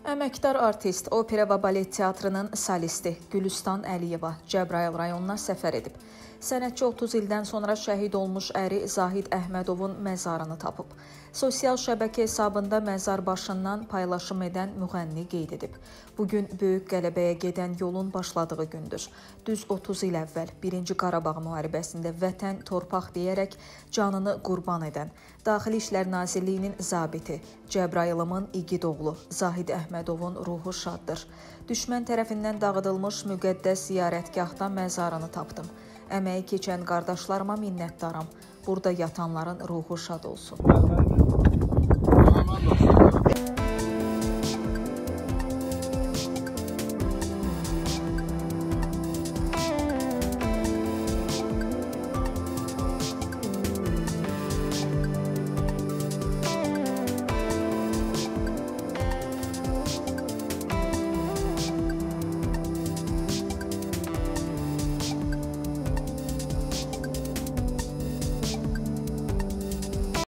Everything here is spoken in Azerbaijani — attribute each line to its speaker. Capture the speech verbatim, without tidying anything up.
Speaker 1: Əməkdar artist, opera və balet teatrının solisti Gülüstan Əliyeva Cəbrayıl rayonuna səfər edib. Sənətçi otuz ildən sonra şəhid olmuş əri Zahid Əhmədovun məzarını tapıb. Sosial şəbəkə hesabında məzar başından paylaşım edən müğənni qeyd edib. Bugün Böyük Qələbəyə gedən yolun başladığı gündür. Düz otuz il əvvəl birinci Qarabağ müharibəsində vətən, torpaq deyərək canını qurban edən Daxili İşlər Nazirliyinin zabiti Cəbrayılımın igid oğlu Zahid Əhmədovun ruhu şaddır. Düşmən tərəfindən dağıdılmış müqəddəs ziyarətgahda məzarını tapdım. Əməyi keçən qardaşlarıma minnətdaram. Burada yatanların ruhu şad olsun.